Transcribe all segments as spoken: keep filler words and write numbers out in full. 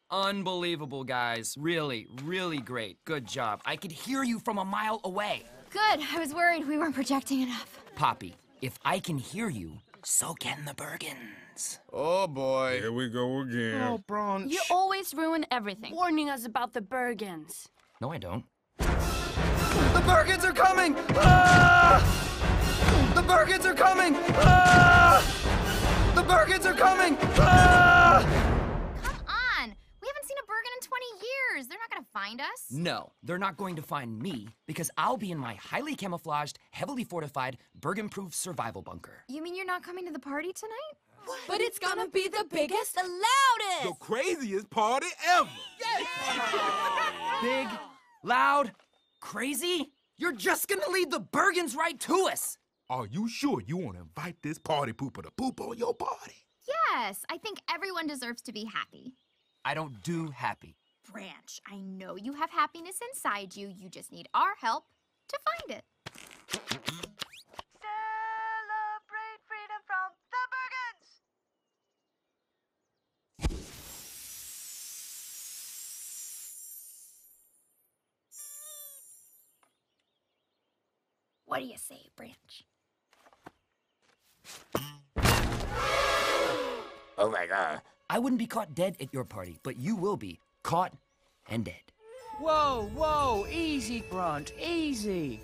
Unbelievable, guys. Really, really great. Good job. I could hear you from a mile away. Good. I was worried we weren't projecting enough. Poppy, if I can hear you, so can the Bergens. Oh, boy. Here we go again. Oh, Branch. You always ruin everything, warning us about the Bergens. No, I don't. The Bergens are coming! Ah! The Bergens are coming! Ah! The Bergens are coming! Ah! Come on. We haven't seen a Bergen in twenty years. They're not going to find us. No, they're not going to find me because I'll be in my highly camouflaged, heavily fortified, Bergen-proof survival bunker. You mean you're not coming to the party tonight? What? But it's gonna be the biggest, the The loudest! craziest party ever. Big, loud, crazy? You're just gonna lead the Bergens right to us! Are you sure you want to invite this party pooper to poop on your party? Yes. I think everyone deserves to be happy. I don't do happy. Branch, I know you have happiness inside you. You just need our help to find it. Celebrate freedom from the Bergens! What do you say, Branch? Oh, my God. I wouldn't be caught dead at your party, but you will be caught and dead. Whoa, whoa, easy, Branch, easy.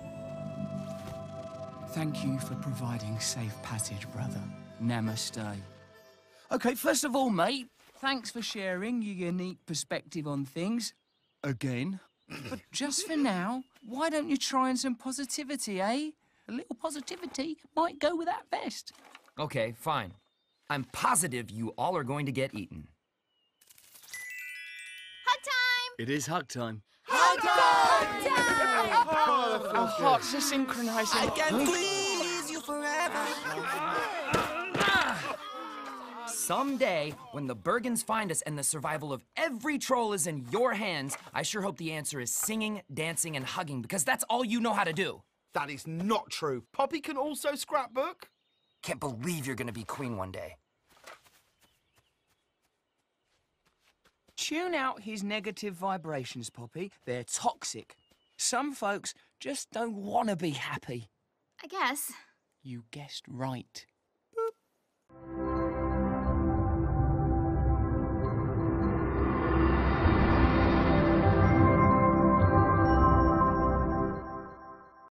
Thank you for providing safe passage, brother. Namaste. Okay, first of all, mate, thanks for sharing your unique perspective on things. Again. But just for now, why don't you try on some positivity, eh? A little positivity might go with that vest. Okay, fine. I'm positive you all are going to get eaten. Hug time! It is hug time. Hug time! Our hearts are synchronizing. I can squeeze you forever. Someday, when the Bergens find us and the survival of every troll is in your hands, I sure hope the answer is singing, dancing, and hugging, because that's all you know how to do. That is not true. Poppy can also scrapbook. Can't believe you're gonna be queen one day. Tune out his negative vibrations, Poppy. They're toxic. Some folks just don't want to be happy. I guess. You guessed right.